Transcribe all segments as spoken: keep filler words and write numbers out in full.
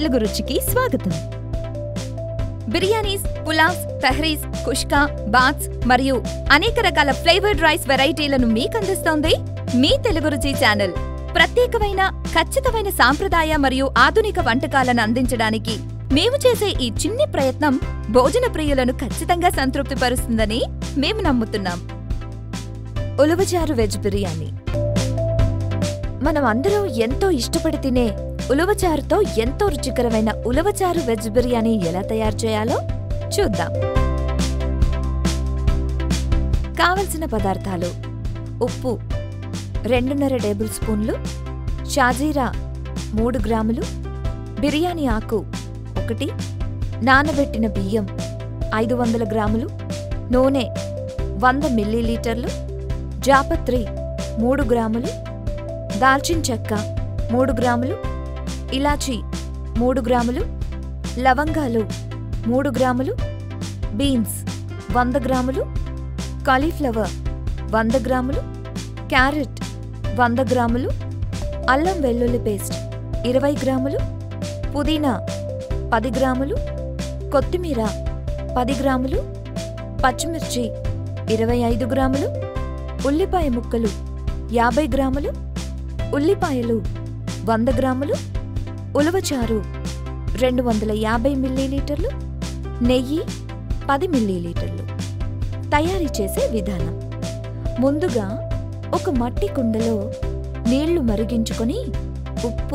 తెలుగు రుచికి స్వాగతం. బిర్యానీస్, పులావ్స్, తహరీస్, కుష్కా, బాత్స్ మరియు అనేక రకాల ఫ్లేవర్డ్ రైస్ వెరైటీలను మీకందిస్తోంది మీ తెలుగు రుచి ఛానల్. ప్రత్యేకమైన, ఖచ్చితమైన సాంప్రదాయ మరియు ఆధునిక వంటకాలను అందించడానికి మేము చేసే ఈ చిన్ని ప్రయత్నం భోజన ప్రియులను ఖచ్చితంగా సంతృప్తిపరుస్తుందని మేము నమ్ముతున్నాం. ఉలవచారు వెజ్ బిర్యానీ. మనం అందరం ఎంతో ఇష్టపడి తినే ఉలవచారుతో ఎంతో రుచికరమైన ఉలవచారు వెజ్ బిర్యానీ ఎలా తయారు చేయాలో చూద్దాం. కావలసిన పదార్థాలు: ఉప్పు రెండున్నర టేబుల్ స్పూన్లు, షాజీరా మూడు గ్రాములు, బిర్యానీ ఆకు ఒకటి, నానబెట్టిన బియ్యం ఐదు వందల గ్రాములు, నూనె వంద మిల్లీలీటర్లు, జాపత్రి మూడు గ్రాములు, దాల్చిన చెక్క మూడు గ్రాములు, ఇలాచీ మూడు గ్రాములు, లవంగాలు మూడు గ్రాములు, బీన్స్ వంద గ్రాములు, కాలీఫ్లవర్ వంద గ్రాములు, క్యారెట్ వంద గ్రాములు, అల్లం వెల్లుల్లి పేస్ట్ ఇరవై గ్రాములు, పుదీనా పది గ్రాములు, కొత్తిమీర పది గ్రాములు, పచ్చిమిర్చి ఇరవై ఐదు గ్రాములు, ఉల్లిపాయ ముక్కలు యాభై గ్రాములు, ఉల్లిపాయలు వంద గ్రాములు, ఉలవచారు రెండు వందల యాభై మిల్లీలీటర్లు, నెయ్యి పది మిల్లీలీటర్లు. తయారీ చేసే విధానం: ముందుగా ఒక మట్టి కుండలో నీళ్లు మరిగించుకొని ఉప్పు,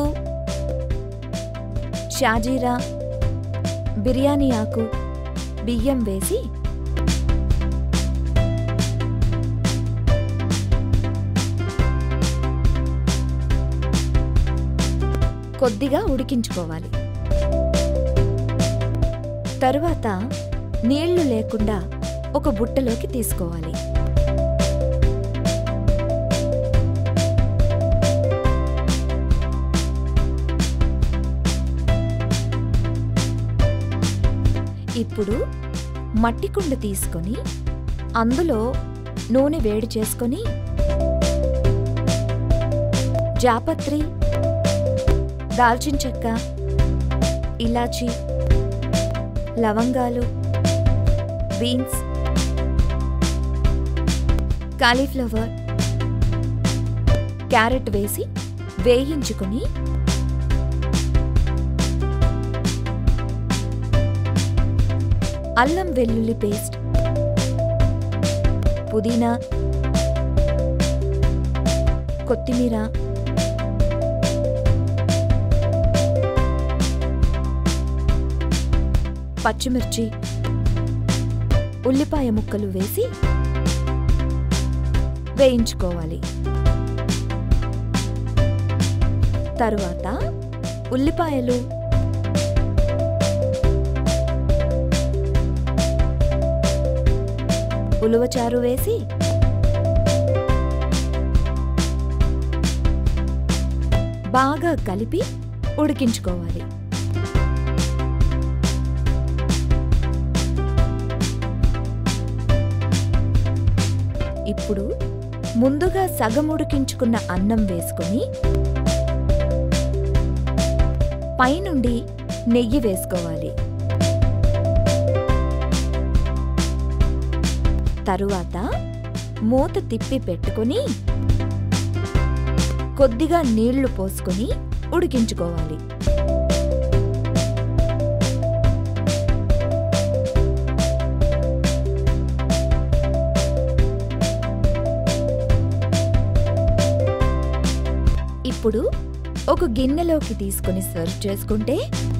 షాజీరా, బిర్యానీ ఆకు, బియ్యం వేసి కొద్దిగా ఉడికించుకోవాలి. తరువాత నీళ్లు లేకుండా ఒక బుట్టలోకి తీసుకోవాలి. ఇప్పుడు మట్టి కుండ తీసుకొని అందులో నూనె వేడి చేసుకొని జాపత్రి, దాల్చిన చెక్క, ఇలాచీ, లవంగాలు, బీన్స్, కాలీఫ్లవర్, క్యారెట్ వేసి వేయించుకొని అల్లం వెల్లుల్లి పేస్ట్, పుదీనా, కొత్తిమీర, పచ్చిమిర్చి, ఉల్లిపాయ ముక్కలు వేసి వేయించుకోవాలి. తరువాత ఉల్లిపాయలు, ఉలవచారు వేసి బాగా కలిపి ఉడికించుకోవాలి. ఇప్పుడు ముందుగా సగం ఉడికించుకున్న అన్నం వేసుకొని పైనుండి నెయ్యి వేసుకోవాలి. తరువాత మూత తిప్పి పెట్టుకొని కొద్దిగా నీళ్లు పోసుకొని ఉడికించుకోవాలి. ఇప్పుడు ఒక గిన్నెలోకి తీసుకొని సర్వ్ చేసుకుంటే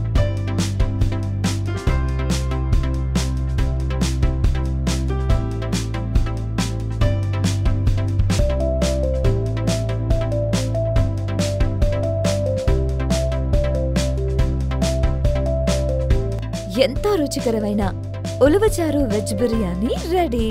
ఎంతో రుచికరమైన ఉలవచారు వెజ్ బిర్యానీ రెడీ.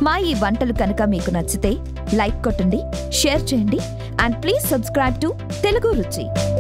మా ఈ వంటలు కనుక మీకు నచ్చితే లైక్ కొట్టండి, షేర్ చేయండి and please subscribe to Telugu రుచి.